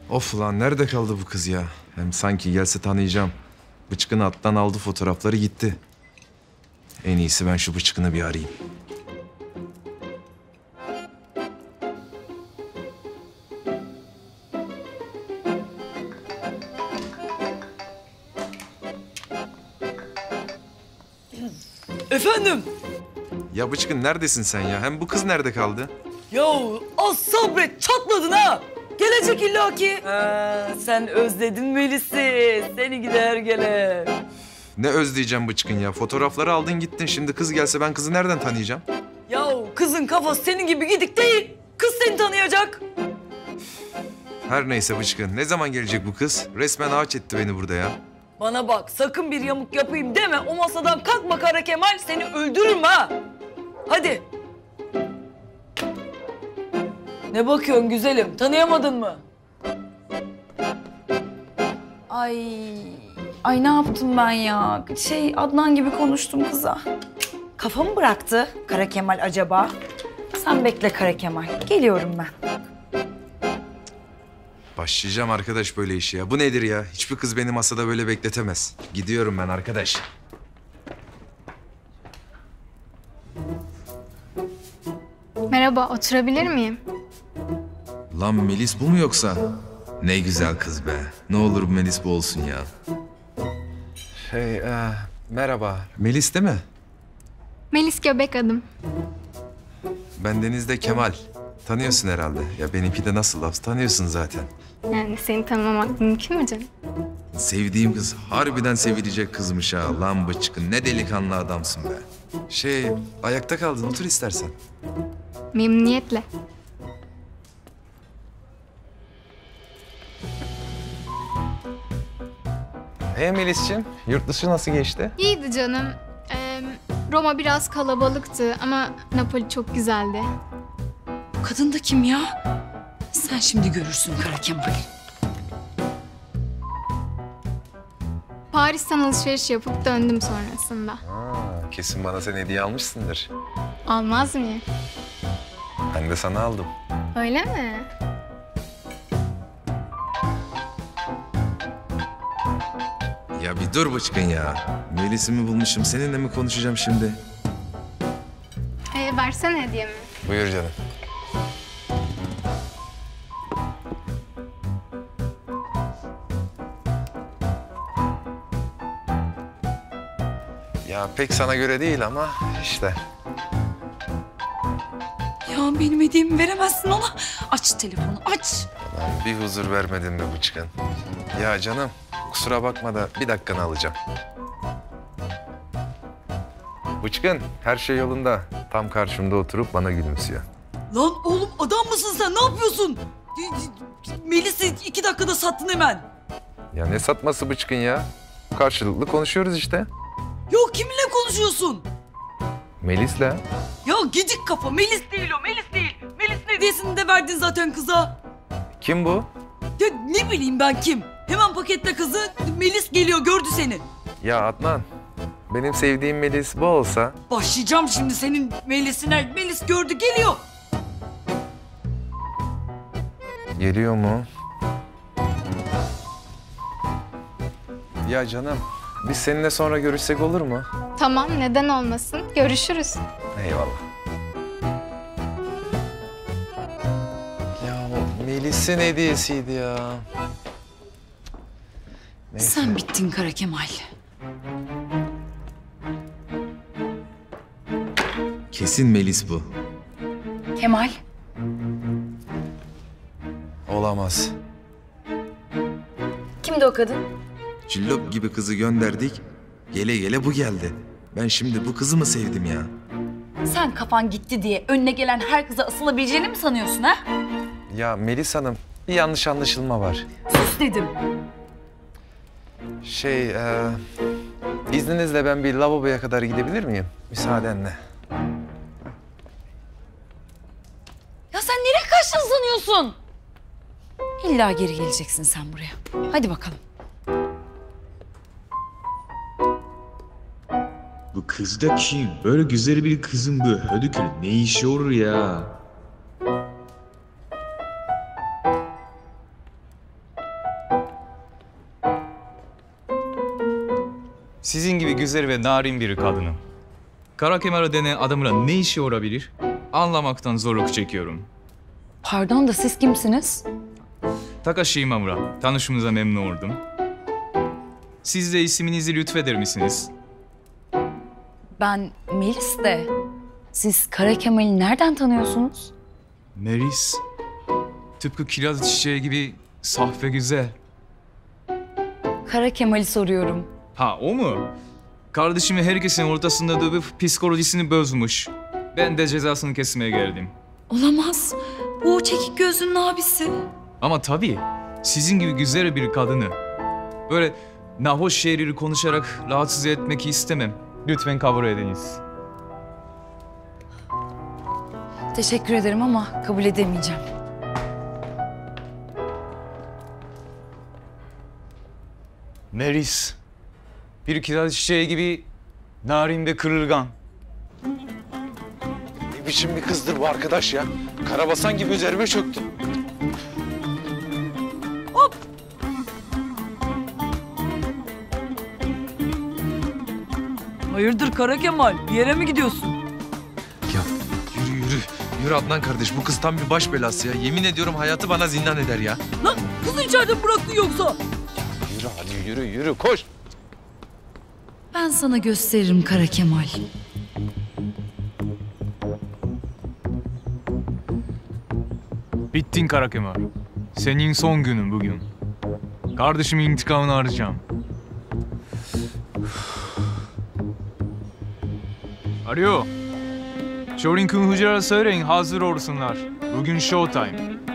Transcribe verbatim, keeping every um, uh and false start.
Of lan nerede kaldı bu kız ya? Hem sanki gelse tanıyacağım. Bıçkını attan aldı fotoğrafları gitti. En iyisi ben şu bıçkını bir arayayım. Efendim? Ya Bıçkın neredesin sen ya? Hem bu kız nerede kaldı? Yahu az sabret çatladın ha. Gelecek illaki. Ha, sen özledin Melis'i. Seni gider gelir. Ne özleyeceğim Bıçkın ya? Fotoğrafları aldın gittin. Şimdi kız gelse ben kızı nereden tanıyacağım? Yahu kızın kafası senin gibi gidik değil. Kız seni tanıyacak. Her neyse Bıçkın. Ne zaman gelecek bu kız? Resmen ağaç etti beni burada ya. Bana bak sakın bir yamuk yapayım deme. O masadan kalkma Kara Kemal, seni öldürürüm ha. Hadi. Ne bakıyorsun güzelim? Tanıyamadın mı? Ay, ay ne yaptım ben ya? Şey Adnan gibi konuştum kıza. Kafamı bıraktı Kara Kemal acaba? Sen bekle Kara Kemal. Geliyorum ben. Başlayacağım arkadaş böyle işi ya. Bu nedir ya? Hiçbir kız beni masada böyle bekletemez. Gidiyorum ben arkadaş. Merhaba, oturabilir miyim? Lan Melis bu mu yoksa? Ne güzel kız be. Ne olur Melis bu olsun ya. Şey, e, merhaba. Melis değil mi? Melis Göbek adım. Ben Deniz'de Kemal. Tanıyorsun herhalde. Ya benimki de nasıl laf tanıyorsun zaten. Yani seni tanımamak mümkün mü canım? Sevdiğim kız harbiden sevilecek kızmış ha. Lan Bıçkın ne delikanlı adamsın be. Şey, ayakta kaldın otur istersen. Memnuniyetle. Ee Melis'ciğim, yurt dışı nasıl geçti? İyiydi canım. Ee, Roma biraz kalabalıktı ama Napoli çok güzeldi. Bu kadın da kim ya? Sen şimdi görürsün Kara Kemal. Paris'ten alışveriş yapıp döndüm sonrasında. Aa, kesin bana sen hediye almışsındır. Almaz mıyım? Ben de sana aldım. Öyle mi? Ya bir dur Bıçkın ya. Melis'imi bulmuşum. Seninle mi konuşacağım şimdi? Ee, versene hediyemi. Buyur canım. Ya pek sana göre değil ama işte. Ya benim hediyemi veremezsin ona. Aç telefonu aç. Lan bir huzur vermedin be Bıçkın. Ya canım kusura bakma da bir dakikanı alacağım. Bıçkın her şey yolunda. Tam karşımda oturup bana gülümsüyor. Lan oğlum adam mısın sen? Ne yapıyorsun? Melis'i iki dakikada sattın hemen. Ya ne satması Bıçkın ya? Karşılıklı konuşuyoruz işte. Yok kiminle konuşuyorsun? Melis'le. Ya gidik kafa. Melis değil o. Melis değil. Melis'in hediyesini de verdin zaten kıza. Kim bu? Ya ne bileyim ben kim? Hemen paketle kızı. Melis geliyor gördü seni. Ya Adnan. Benim sevdiğim Melis bu olsa... Başlayacağım şimdi senin Melis'ine. Melis gördü geliyor. Geliyor mu? Ya canım, biz seninle sonra görüşsek olur mu? Tamam, neden olmasın? Görüşürüz. Eyvallah. Ya o Melis'in hediyesiydi ya. Neyse. Sen bittin Kara Kemal. Kesin Melis bu. Kemal. Olamaz. Kimdi o kadın? Cillop gibi kızı gönderdik. Gele gele bu geldi. Ben şimdi bu kızı mı sevdim ya? Sen kafan gitti diye önüne gelen her kıza asılabileceğini mi sanıyorsun ha? Ya Melis Hanım, bir yanlış anlaşılma var. Sus dedim. Şey, e, izninizle ben bir lavaboya kadar gidebilir miyim? Müsaadenle. Ya sen nereye kaçtın sanıyorsun? İlla geri geleceksin sen buraya. Hadi bakalım. Bu kız da kim? Böyle güzel bir kızın bu hödükül ne işi olur ya? Sizin gibi güzel ve narin bir kadının Kara Kemal denen adamla ne işi olabilir? Anlamaktan zorluk çekiyorum. Pardon da siz kimsiniz? Takashi Imamura, tanışımıza memnun oldum. Siz de isminizi lütfeder misiniz? Ben Melis de. Siz Kara Kemal'i nereden tanıyorsunuz? Melis, tıpkı kiraz çiçeği gibi saf ve güzel. Kara Kemal'i soruyorum. Ha o mu? Kardeşimi herkesin ortasında dövüp psikolojisini bozmuş. Ben de cezasını kesmeye geldim. Olamaz. Bu o çekik gözlünün abisi. Ama tabii sizin gibi güzel bir kadını böyle nahoş şeyleri konuşarak rahatsız etmek istemem. Lütfen kabul ediniz. Teşekkür ederim ama kabul edemeyeceğim. Melis, bir kiraz çiçeği gibi narin ve kırılgan. Ne biçim bir kızdır bu arkadaş ya? Karabasan gibi üzerime çöktü. Hayırdır Kara Kemal? Bir yere mi gidiyorsun? Ya yürü yürü. Yürü Adnan kardeş, bu kız tam bir baş belası ya. Yemin ediyorum hayatı bana zindan eder ya. Lan kızı içeride mi bıraktın yoksa? Yürü hadi yürü yürü koş. Ben sana gösteririm Kara Kemal. Bittin Kara Kemal. Senin son günün bugün. Kardeşimin intikamını arayacağım. Alo. Shorin Kun Hıcı'ya söyleyin hazır olsunlar. Bugün showtime.